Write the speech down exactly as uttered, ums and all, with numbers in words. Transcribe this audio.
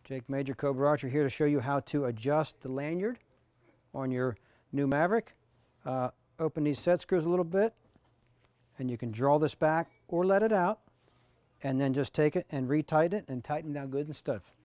Jake Major, Cobra Archer, here to show you how to adjust the lanyard on your new Maverick. Uh, open these set screws a little bit, and you can draw this back or let it out, and then just take it and retighten it and tighten down good and stiff.